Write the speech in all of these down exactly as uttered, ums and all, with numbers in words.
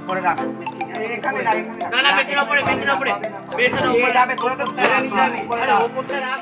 পরে রাখ এখানে রাখ না না মেশিন উপরে মেশিন উপরে মেশিন উপরে যাবে তোরা তো ফেলে নিয়ে যাবি আরে উপরটা রাখ।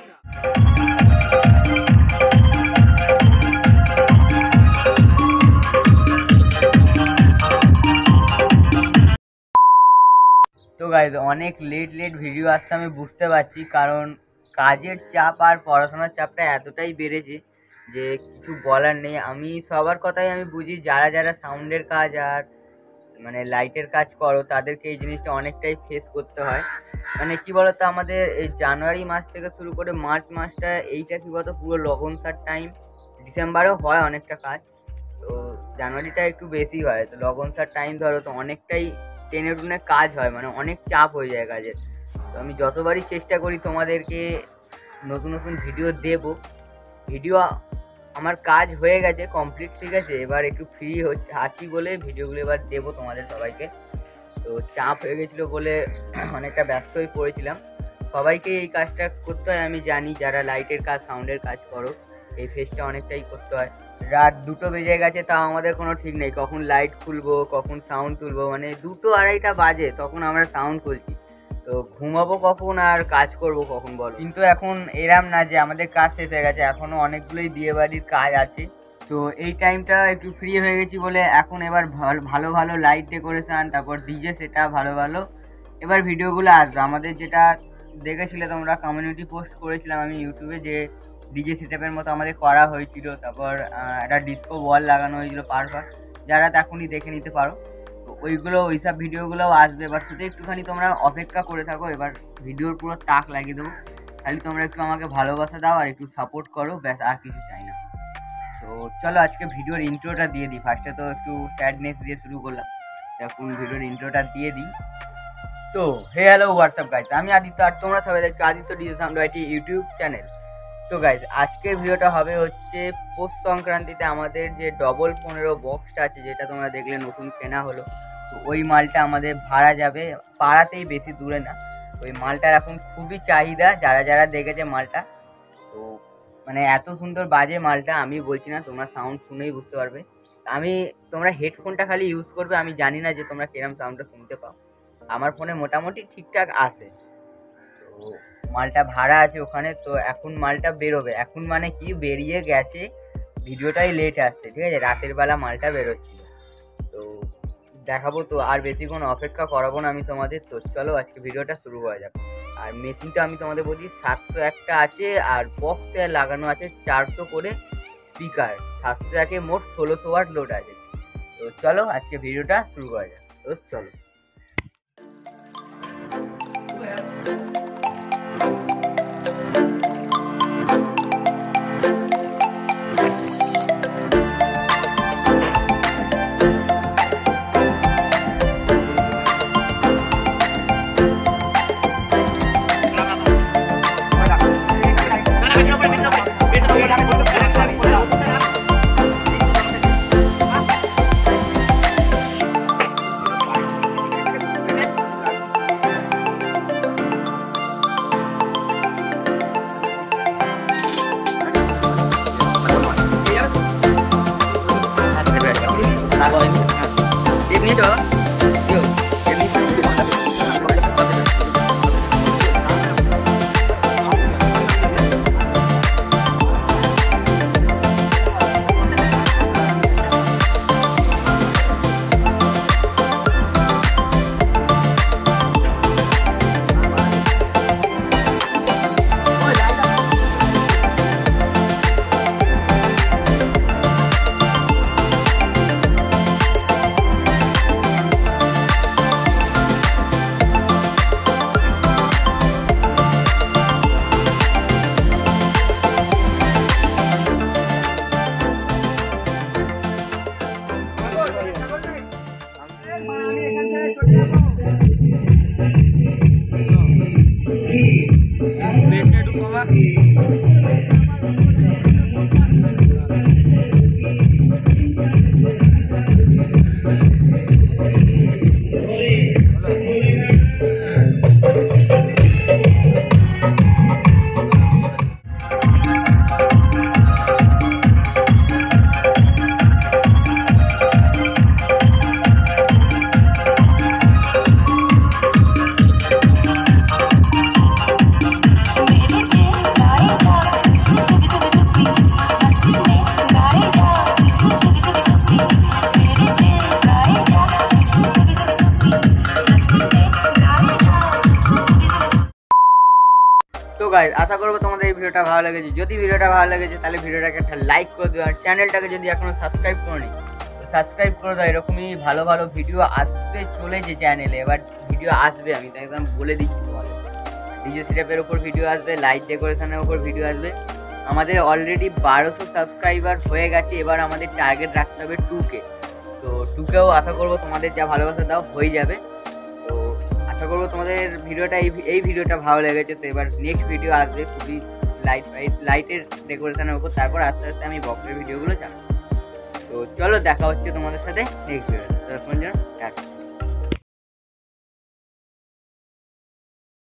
তো গাইজ অনেক লেট লেট ভিডিও আসছে আমি বুঝতে পারছি, কারণ কাজের চাপ আর পড়াশোনার চাপটা এতটাই বেড়েছে যে কিছু বলার নেই। আমি সবার কথাই আমি বুঝি, যারা যারা সাউন্ডের কাজ আর মানে লাইটের কাজ করো তাদেরকে এই জিনিসটা অনেকটাই ফেস করতে হয়। মানে কি বলতো, আমাদের এই জানুয়ারি মাস থেকে শুরু করে মার্চ মাসটা এইটা কি বলতো পুরো লগনসার টাইম। ডিসেম্বরেও হয় অনেকটা কাজ, তো জানুয়ারিটা একটু বেশি হয়। তো লগনসার টাইম ধরো তো অনেকটাই টেনে টুনে কাজ হয়, মানে অনেক চাপ হয়ে যায় কাজের। তো আমি যতবারই চেষ্টা করি তোমাদেরকে নতুন নতুন ভিডিও দেব। ভিডিও আমার কাজ হয়ে গেছে কমপ্লিট, ঠিক আছে, এবার একটু ফ্রি হচ্ছে আছি বলে ভিডিওগুলো এবার দেবো তোমাদের সবাইকে। তো চাপ হয়ে গেছিলো বলে অনেকটা ব্যস্ত হয়ে পড়েছিলাম। সবাইকে এই কাজটা করতে হয় আমি জানি, যারা লাইটের কাজ সাউন্ডের কাজ করো এই ফেসটা অনেকটাই করতে হয়। রাত দুটো বেজে গেছে, তাও আমাদের কোনো ঠিক নেই কখন লাইট খুলবো কখন সাউন্ড তুলবো, মানে দুটো আড়াইটা বাজে তখন আমরা সাউন্ড খুলছি। তো ঘুমাবো কখন আর কাজ করব কখন বলো। কিন্তু এখন এরাম না যে আমাদের কাজ শেষ হয়ে গেছে, এখনও অনেকগুলোই বিয়েবাড়ির কাজ আছে। তো এই টাইমটা একটু ফ্রি হয়ে গেছি বলে এখন এবার ভালো ভালো লাইট ডেকোরেশান, তারপর ডিজে সেটা ভালো ভালো এবার ভিডিওগুলো আসবে। আমাদের যেটা দেখেছিলে তোমরা, কমিউনিটি পোস্ট করেছিলাম আমি ইউটিউবে, যে ডিজে সেটআপের মতো আমাদের করা হয়েছিল, তারপর একটা ডিস্কো বল লাগানো হয়েছিল পারফেক্ট, যারা তখনই দেখে নিতে পারো। তো ওইগুলো ওইসব ভিডিওগুলোও আসবে। এবার শুধু একটুখানি তোমরা অপেক্ষা করে থাকো, এবার ভিডিওর পুরো তাক লাগিয়ে দেবো। খালি তোমরা একটু আমাকে ভালোবাসা দাও আর একটু সাপোর্ট করো, ব্যাস আর কিছু চাই না। তো চলো আজকে ভিডিওর ইন্ট্রোটা দিয়ে দিই। ফার্স্টে তো একটু স্যাডনেস দিয়ে শুরু করলাম, এখন ভিডিওর ইন্ট্রোটা দিয়ে দিই। তো হে হ্যালো হোয়াটসঅ্যাপ গাইজ, আমি আদিত্য আর তোমরা সবাই দেখছো Aditya DJ sound IT YouTube channel. তো গাইজ আজকের ভিডিওটা হবে হচ্ছে পৌষ সংক্রান্তিতে আমাদের যে ডবল পনেরো বক্সটা আছে, যেটা তোমরা দেখলে নতুন কেনা হলো, তো ওই মালটা আমাদের ভাড়া যাবে পাড়াতেই, বেশি দূরে না। ওই মালটার এখন খুবই চাহিদা, যারা যারা দেখেছে মালটা। তো মানে এত সুন্দর বাজে মালটা, আমি বলছি না, তোমরা সাউন্ড শুনেই বুঝতে পারবে। আমি তোমরা হেডফোনটা খালি ইউজ করবে, আমি জানি না যে তোমরা কিরম সাউন্ডটা শুনতে পাও, আমার ফোনে মোটামুটি ঠিকঠাক আসে। তো মালটা ভাড়া আছে ওখানে, তো এখন মালটা বেরোবে, এখন মানে কি বেরিয়ে গেছে, ভিডিওটাই লেট আসছে, ঠিক আছে, রাতের বেলা মালটা বেরোচ্ছিল। তো দেখাবো, তো আর বেশিক্ষণ অপেক্ষা করাবো না আমি তোমাদের। তো চলো আজকে ভিডিওটা শুরু করা যাক। আর মেশিনটা আমি তোমাদের বলছি সাতশো একটা আছে, আর বক্সে লাগানো আছে চারশো করে স্পিকার, সাতশো একে মোট ষোলোশো ওয়াট লোড আছে। তো চলো আজকে ভিডিওটা শুরু করা যাক। তো চলো। ini coba yuk ini guys আশা করবো তোমাদের এই ভিডিওটা ভালো লেগেছে। যদি ভিডিওটা ভালো লেগেছে তাহলে ভিডিওটাকে একটা লাইক করে দিও, আর চ্যানেলটাকে যদি এখনো সাবস্ক্রাইব করোনি সাবস্ক্রাইব করে দাও। এরকমই ভালো ভালো ভিডিও আসতে চলেছে চ্যানেলে, এবার ভিডিও আসবে, আমি তো একদম বলে দিচ্ছি তোমাদের। ডিজে সিরাপের ওপর ভিডিও আসবে, লাইট ডেকোরেশনের ওপর ভিডিও আসবে। আমাদের অলরেডি বারোশো সাবস্ক্রাইবার হয়ে গেছে, এবার আমাদের টার্গেট রাখতে হবে টু কে। তো টু কেও আশা করবো তোমাদের যা ভালোবাসা দাও হয়ে যাবে। তো আশা করবো তোমাদের ভিডিওটা এই এই ভিডিওটা ভালো লেগেছে। তো এবার নেক্সট ভিডিও আসবে খুবই লাইট ফাইট লাইটের ডেকোরেশনের উপর, তারপর আস্তে আস্তে আমি বক্সের ভিডিওগুলো চালাবো। তো চলো দেখা হচ্ছে তোমাদের সাথে নেক্সট ভিডিও। ততক্ষণ যেন